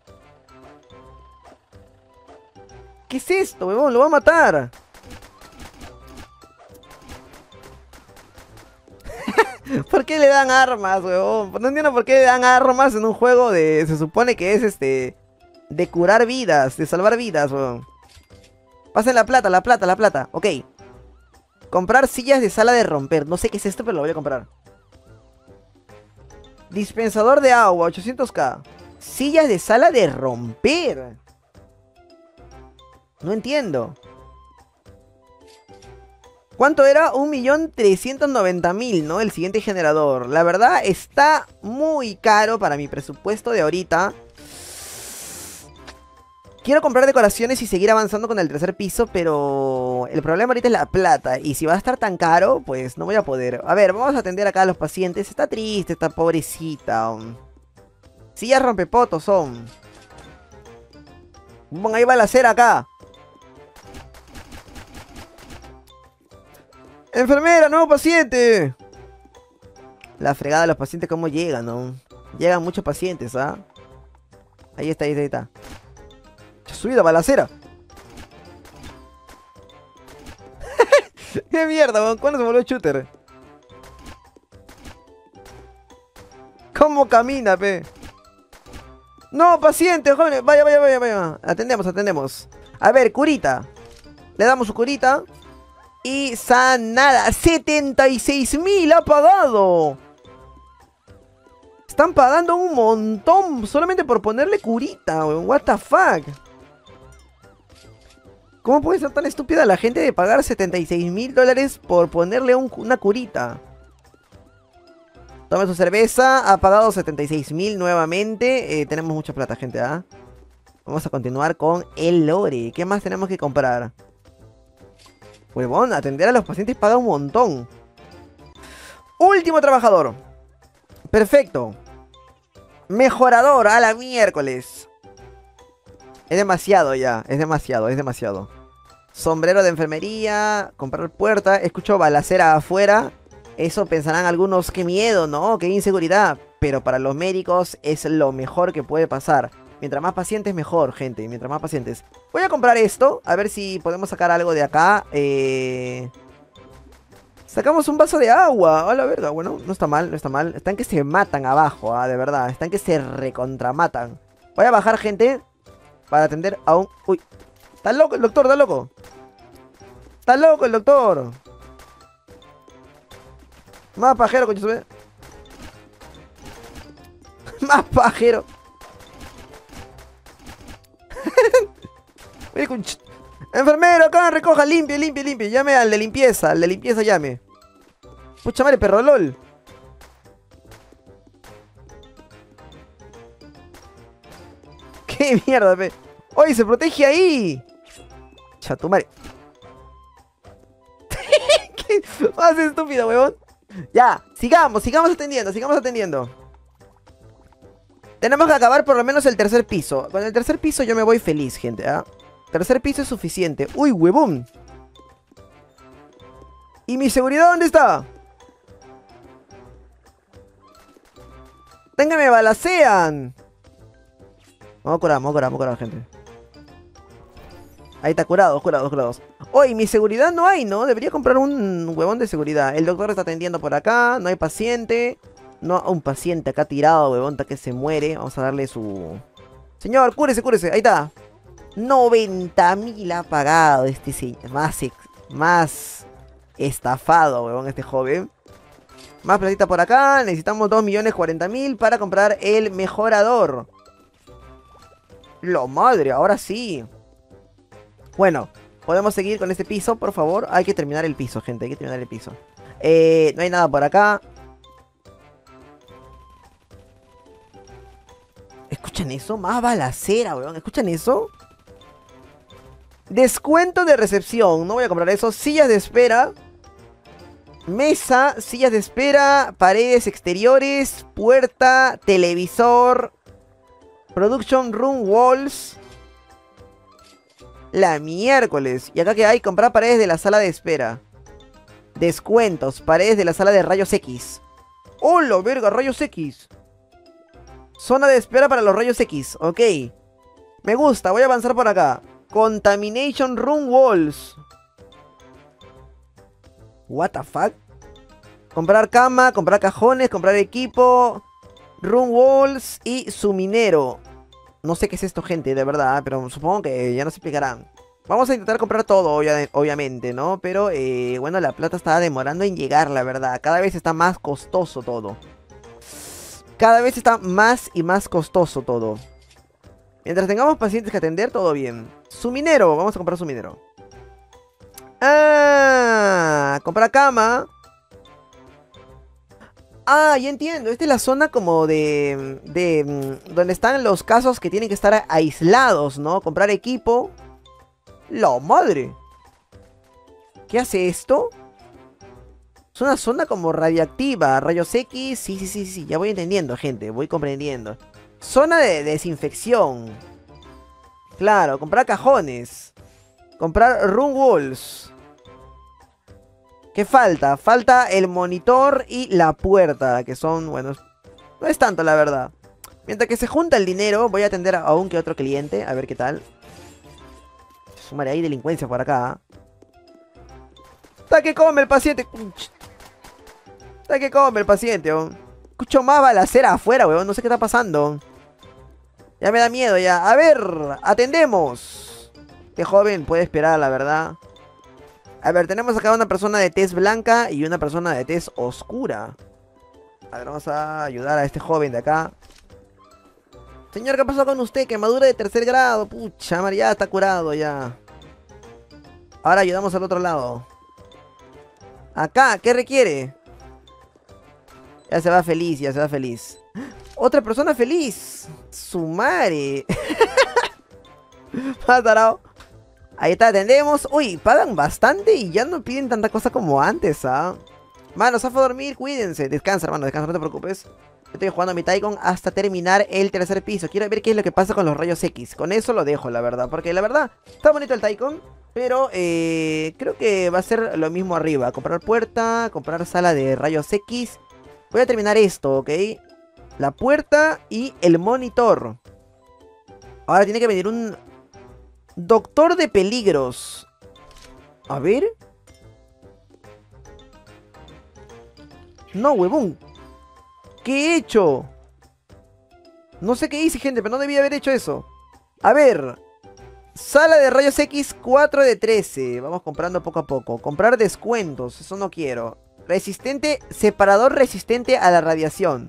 ¿Qué es esto, huevón? Lo va a matar. ¿Por qué le dan armas, huevón? No entiendo por qué le dan armas en un juego de... Se supone que es de curar vidas, de salvar vidas, huevón. Pasen la plata. Ok. Comprar sillas de sala de romper. No sé qué es esto, pero lo voy a comprar. Dispensador de agua, 800k. Sillas de sala de romper. No entiendo. ¿Cuánto era? 1.390.000, ¿no? El siguiente generador. La verdad está muy caro para mi presupuesto de ahorita. Quiero comprar decoraciones y seguir avanzando con el tercer piso, pero el problema ahorita es la plata. Y si va a estar tan caro, pues no voy a poder. A ver, vamos a atender acá a los pacientes. Está triste, está pobrecita. Sillas rompepotos son. Bueno, ahí va la cera acá. Enfermera, nuevo paciente. La fregada de los pacientes, ¿cómo llegan, no? Llegan muchos pacientes, ¿ah? Ahí está, ahí está, ahí está. Subida balacera. ¡Qué mierda, weón! ¿Cuándo se volvió shooter? ¿Cómo camina, pe? No, paciente, jóvenes. Vaya, vaya, vaya, vaya. Atendemos, atendemos. A ver, curita. Le damos su curita. Y sanada. 76.000 ha pagado. Están pagando un montón solamente por ponerle curita, weón. What the fuck. ¿Cómo puede ser tan estúpida la gente de pagar $76.000 por ponerle una curita? Tome su cerveza. Ha pagado 76.000 nuevamente. Tenemos mucha plata, gente, ¿ah? Vamos a continuar con el lore. ¿Qué más tenemos que comprar? Huevón, atender a los pacientes paga un montón. Último trabajador. Perfecto. Mejorador, a la miércoles. Es demasiado ya, es demasiado, es demasiado. Sombrero de enfermería, comprar puerta. Escucho balacera afuera. Eso pensarán algunos, qué miedo, ¿no? Qué inseguridad. Pero para los médicos es lo mejor que puede pasar. Mientras más pacientes, mejor, gente. Mientras más pacientes. Voy a comprar esto. A ver si podemos sacar algo de acá. Sacamos un vaso de agua. A la verga. Bueno, no está mal, no está mal. Están que se matan abajo, de verdad. Están que se recontramatan. Voy a bajar, gente. Para atender a un... Uy. Está loco el doctor, está loco. Está loco el doctor. Más pajero, coño. Más pajero. Enfermero, acá, recoja, limpie, limpie, limpie. Llame al de limpieza, llame. Pucha madre, perro lol. ¿Qué mierda, pe? ¡Oye, se protege ahí! Chatumare. ¿Qué más estúpido, huevón? Ya, sigamos atendiendo, sigamos atendiendo. Tenemos que acabar por lo menos el tercer piso. Con el tercer piso yo me voy feliz, gente, ¿ah? Tercer piso es suficiente. ¡Uy, huevón! ¿Y mi seguridad dónde está? ¡Venga, me balacean! Vamos a curar, gente. Ahí está, curados. Oye, mi seguridad no hay, ¿no? Debería comprar un huevón de seguridad. El doctor está atendiendo por acá. No hay paciente. No, un paciente acá tirado, huevón, hasta que se muere. Vamos a darle su... Señor, cúrese. Ahí está. 90.000 ha pagado este señor. Más estafado, huevón, este joven. Más platita por acá. Necesitamos 2.040.000 para comprar el mejorador. La madre, ahora sí. Bueno, podemos seguir con este piso, por favor. Hay que terminar el piso, gente. Hay que terminar el piso. No hay nada por acá. ¿Escuchan eso? Más balacera, weón. ¿Escuchan eso? Descuento de recepción. No voy a comprar eso. Sillas de espera. Mesa, sillas de espera, paredes exteriores, puerta, televisor, production room walls. La miércoles. ¿Y acá qué hay? Comprar paredes de la sala de espera. Descuentos, paredes de la sala de rayos X. ¡Hola, verga! Rayos X. Zona de espera para los rayos X. Ok. Me gusta, voy a avanzar por acá. Contamination room walls. What the fuck. Comprar cama, comprar cajones, comprar equipo, room walls y suminero. No sé qué es esto, gente, de verdad, pero supongo que ya nos explicarán. Vamos a intentar comprar todo, obviamente, ¿no? Pero, bueno, la plata está demorando en llegar, la verdad. Cada vez está más costoso todo. Cada vez está más y más costoso todo. Mientras tengamos pacientes que atender, todo bien. Suminero, vamos a comprar suminero. Ah, comprar cama. Ah, ya entiendo. Esta es la zona como de donde están los casos que tienen que estar aislados, ¿no? Comprar equipo. ¡La madre! ¿Qué hace esto? Es una zona como radiactiva. Rayos X. Sí. Ya voy entendiendo, gente. Voy comprendiendo. Zona de desinfección. Claro, comprar cajones. Comprar room walls. ¿Qué falta? Falta el monitor y la puerta, que son, bueno, no es tanto la verdad. Mientras que se junta el dinero, voy a atender a un que otro cliente, a ver qué tal. Sumaré ahí delincuencia por acá. ¡Está que come el paciente! ¡Está que come el paciente! Escucho más balacera afuera, weón. No sé qué está pasando. Ya me da miedo ya. A ver, atendemos. Este joven puede esperar, la verdad. A ver, tenemos acá una persona de tez blanca y una persona de tez oscura. A ver, vamos a ayudar a este joven de acá. Señor, ¿qué pasó con usted? Quemadura de 3er grado. Pucha, madre, ya está curado ya. Ahora ayudamos al otro lado. Acá, ¿qué requiere? Ya se va feliz, ya se va feliz. ¡Otra persona feliz! ¡Su madre! Más tarado. Ahí está, atendemos. Uy, pagan bastante y ya no piden tanta cosa como antes, ¿ah? Mano, se fue a dormir, cuídense. Descansa, hermano, descansa, no te preocupes. Estoy jugando a mi Tycoon hasta terminar el 3er piso. Quiero ver qué es lo que pasa con los rayos X. Con eso lo dejo, la verdad. Porque la verdad, está bonito el Tycoon. Pero creo que va a ser lo mismo arriba. Comprar puerta, comprar sala de rayos X. Voy a terminar esto, ¿ok? La puerta y el monitor. Ahora tiene que venir un doctor de peligros. A ver. No, huevón. ¿Qué he hecho? No sé qué hice, gente, pero no debía haber hecho eso. A ver. Sala de rayos X 4 de 13. Vamos comprando poco a poco. Comprar descuentos, eso no quiero. Resistente, separador resistente a la radiación.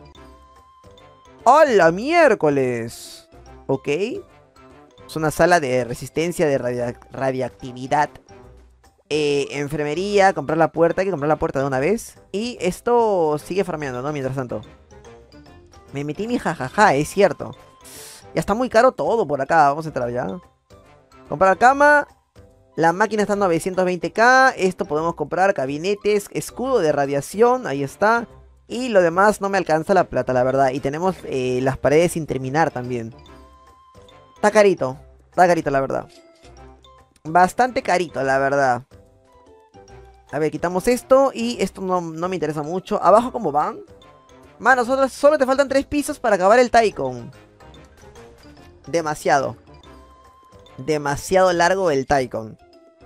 ¡Hola, miércoles! Ok. Es una sala de resistencia de radiactividad. Enfermería, comprar la puerta. Hay que comprar la puerta de una vez. Y esto sigue farmeando, ¿no? Mientras tanto. Me metí mi jajaja, es cierto. Ya está muy caro todo por acá. Vamos a entrar ya. Comprar cama. La máquina está en 920k. Esto podemos comprar gabinetes, escudo de radiación. Ahí está. Y lo demás no me alcanza la plata, la verdad. Y tenemos las paredes sin terminar también. Está carito. Está carito, la verdad. Bastante carito, la verdad. A ver, quitamos esto. Y esto no me interesa mucho. Abajo, ¿cómo van? Mano, solo te faltan 3 pisos para acabar el Tycoon. Demasiado. Demasiado largo el Tycoon.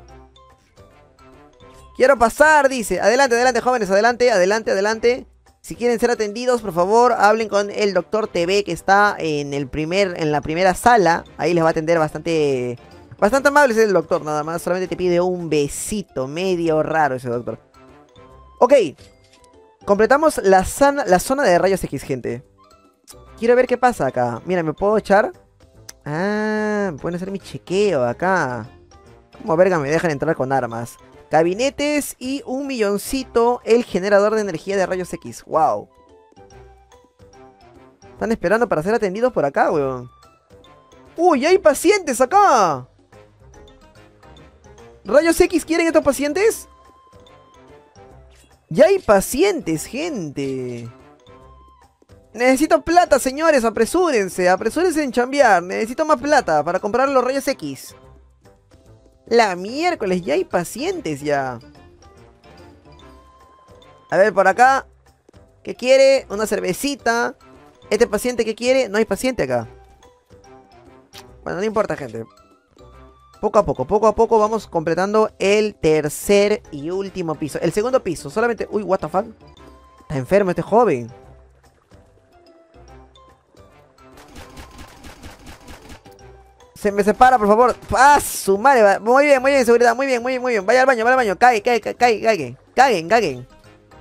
Quiero pasar, dice. Adelante, adelante, jóvenes, adelante, adelante, adelante. Si quieren ser atendidos, por favor, hablen con el doctor TV que está en la primera sala. Ahí les va a atender bastante amable ese el doctor, nada más. Solamente te pide un besito, medio raro ese doctor. Ok. Completamos la zona de rayos X, gente. Quiero ver qué pasa acá. Mira, ¿me puedo echar? Ah, me pueden hacer mi chequeo acá. ¿Cómo verga me dejan entrar con armas? Gabinetes y 1.000.000 el generador de energía de rayos X. Wow. Están esperando para ser atendidos por acá, weón. ¡Uy, hay pacientes acá! ¿Rayos X quieren estos pacientes? ¡Ya hay pacientes, gente! Necesito plata, señores, apresúrense. Apresúrense en chambear. Necesito más plata para comprar los rayos X. La miércoles, ya hay pacientes ya. A ver, por acá. ¿Qué quiere? Una cervecita. Este paciente, ¿qué quiere? No hay paciente acá. Bueno, no importa, gente. Poco a poco vamos completando el 3er y último piso. El 2.º piso, solamente... Uy, what the fuck. Está enfermo este joven. Se me separa, por favor. ¡Ah, su madre! Muy bien, seguridad. Muy bien. Vaya al baño. Caguen.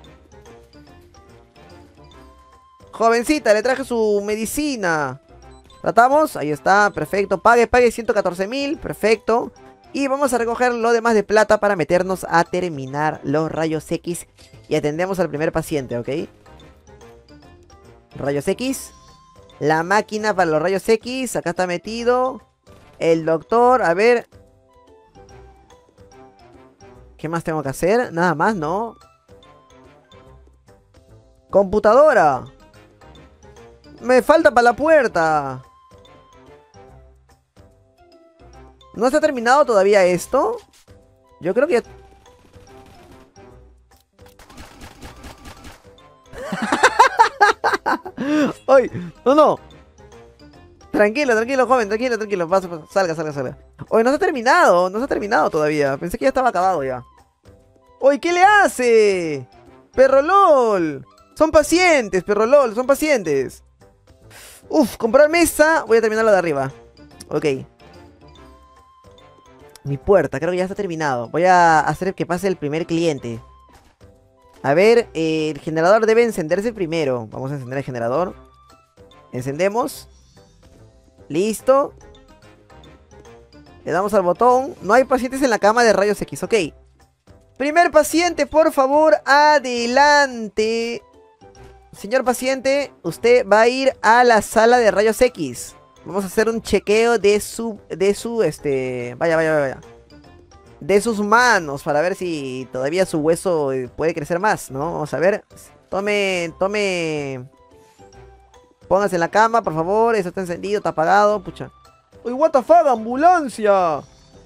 Jovencita, le traje su medicina. ¿Tratamos? Ahí está, perfecto. Pague 114.000, perfecto. Y vamos a recoger lo demás de plata para meternos a terminar los rayos X. Y atendemos al primer paciente, ¿ok? Rayos X. La máquina para los rayos X. Acá está metido. El doctor, a ver. ¿Qué más tengo que hacer? Nada más, ¿no? Computadora. Me falta para la puerta. ¿No está terminado todavía esto? Yo creo que... ¡Ay! ¡No, no! Tranquilo, tranquilo, joven, tranquilo, tranquilo. Pasa, pasa. Salga, salga, salga. Oye, no se ha terminado todavía. Pensé que ya estaba acabado ya. Oye, ¿qué le hace? Perro LOL. Son pacientes, perro LOL, son pacientes. Uf, comprar mesa. Voy a terminar la de arriba. Ok. Mi puerta, creo que ya está terminado. Voy a hacer que pase el primer cliente. A ver, el generador debe encenderse primero. Vamos a encender el generador. Encendemos. Listo. Le damos al botón. No hay pacientes en la cama de rayos X, ok. Primer paciente, por favor, adelante. Señor paciente, usted va a ir a la sala de rayos X. Vamos a hacer un chequeo de su, vaya. De sus manos para ver si todavía su hueso puede crecer más, ¿no? Vamos a ver. Tome. Póngase en la cama, por favor. Eso está encendido, está apagado, pucha. ¡Uy, what the fuck! ¡Ambulancia!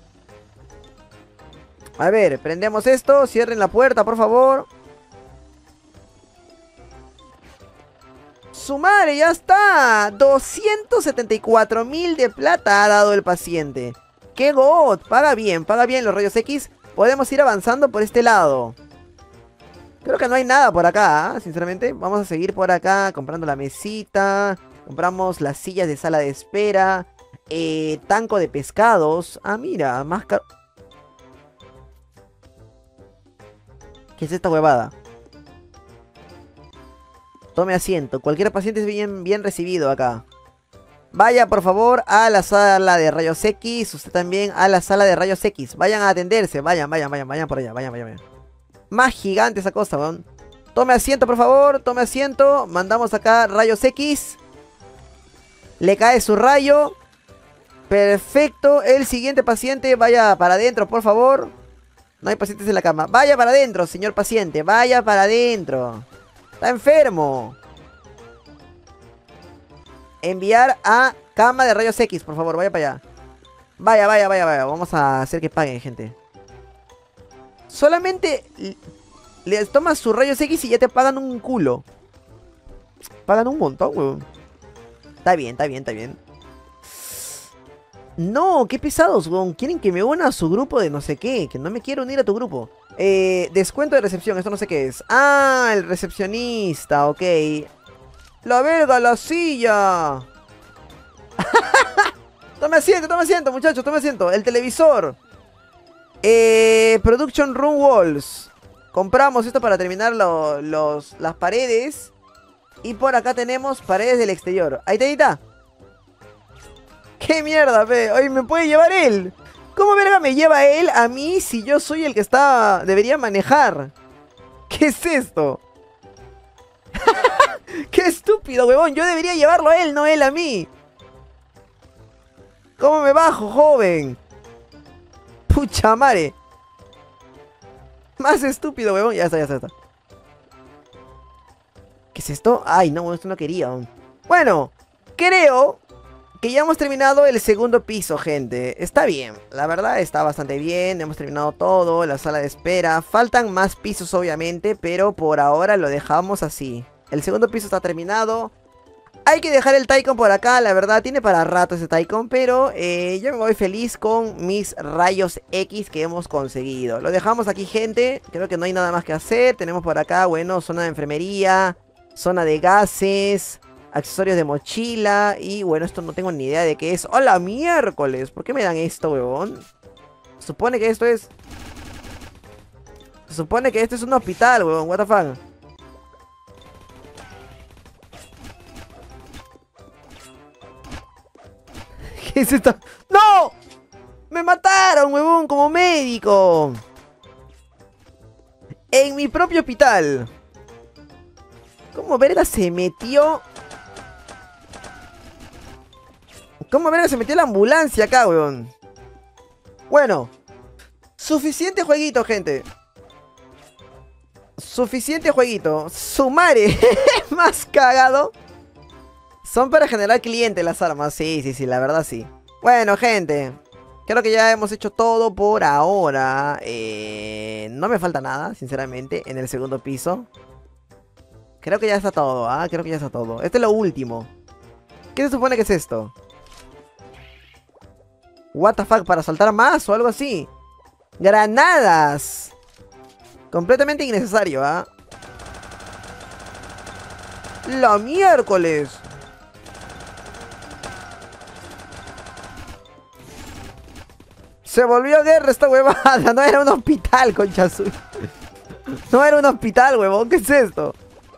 A ver, prendemos esto. Cierren la puerta, por favor. ¡Su madre, ya está! 274.000 de plata ha dado el paciente. ¡Qué god! Paga bien los rayos X. Podemos ir avanzando por este lado. Creo que no hay nada por acá, ¿eh? Sinceramente. Vamos a seguir por acá comprando la mesita. Compramos las sillas de sala de espera. Tanco de pescados. Ah, mira, más caro. ¿Qué es esta huevada? Tome asiento. Cualquier paciente es bien recibido acá. Vaya, por favor, a la sala de rayos X. Usted también a la sala de rayos X. Vayan a atenderse. Vayan por allá. Vayan. Más gigante esa cosa, weón. Tome asiento, por favor. Tome asiento. Mandamos acá rayos X. Le cae su rayo. Perfecto. El siguiente paciente, vaya para adentro, por favor. No hay pacientes en la cama. Vaya para adentro, señor paciente. Vaya para adentro. Está enfermo. Enviar a cama de rayos X, por favor, vaya para allá. Vaya. Vamos a hacer que paguen, gente. Solamente le tomas sus rayos X y ya te pagan un culo. Pagan un montón, weón. Está bien. No, qué pesados, weón. Quieren que me una a su grupo de no sé qué. Que no me quiero unir a tu grupo. Descuento de recepción, esto no sé qué es. Ah, el recepcionista, ok. La verga, la silla. Tome asiento, muchachos, tome asiento. El televisor. Production Room Walls. Compramos esto para terminar las paredes. Y por acá tenemos paredes del exterior. Ahí está. ¡Qué mierda, fe! Oye, ¿me puede llevar él? ¿Cómo verga me lleva él a mí si yo soy el que debería manejar? ¿Qué es esto? ¡Qué estúpido, huevón! Yo debería llevarlo a él, no él a mí. ¿Cómo me bajo, joven? Pucha madre. Más estúpido, huevón. Ya está. ¿Qué es esto? Ay, no, esto no quería. Bueno, creo que ya hemos terminado el segundo piso, gente. Está bien, la verdad está bastante bien. Hemos terminado todo, la sala de espera. Faltan más pisos, obviamente, pero por ahora lo dejamos así. El segundo piso está terminado. Hay que dejar el Tycoon por acá, la verdad, tiene para rato ese Tycoon, pero yo me voy feliz con mis rayos X que hemos conseguido. Lo dejamos aquí, gente, creo que no hay nada más que hacer. Tenemos por acá, bueno, zona de enfermería, zona de gases, accesorios de mochila y bueno, esto no tengo ni idea de qué es. ¡Hola, miércoles! ¿Por qué me dan esto, huevón? Se supone que esto es un hospital, huevón, what the fuck. ¿Qué es esto? ¡No! ¡Me mataron, huevón! Como médico. En mi propio hospital. ¿Cómo verga se metió? ¿Cómo verga se metió la ambulancia acá, weón? Bueno. Suficiente jueguito, gente. Suficiente jueguito. Sumare. Más cagado. Son para generar clientes las armas. Sí, la verdad sí. Bueno, gente. Creo que ya hemos hecho todo por ahora. No me falta nada, sinceramente, en el segundo piso. Creo que ya está todo, ¿ah? Creo que ya está todo. Este es lo último. ¿Qué se supone que es esto? What the fuck, ¿para saltar más o algo así? ¡Granadas! Completamente innecesario, ¿ah? ¡La miércoles! Se volvió guerra esta huevada. No era un hospital, concha suya. No era un hospital, huevón. ¿Qué es esto?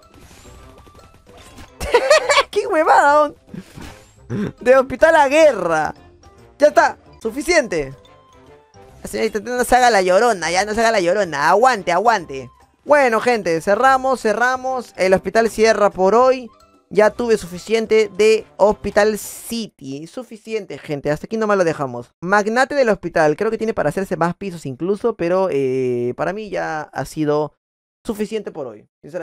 ¡Qué huevada! De hospital a guerra. Ya está. Suficiente. La señorita no se haga la llorona. Ya no se haga la llorona. Aguante, aguante. Bueno, gente. Cerramos. El hospital cierra por hoy. Ya tuve suficiente de Hospital City. Suficiente, gente. Hasta aquí nomás lo dejamos. Magnate del hospital. Creo que tiene para hacerse más pisos incluso. Pero para mí ya ha sido suficiente por hoy. Sinceramente.